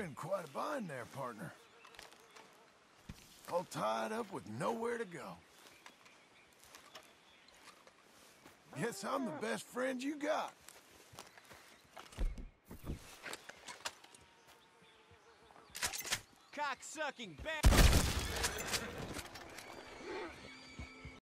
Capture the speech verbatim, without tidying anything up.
in quite a bind there, partner. All tied up with nowhere to go. Guess I'm the best friend you got. Cock-sucking bad.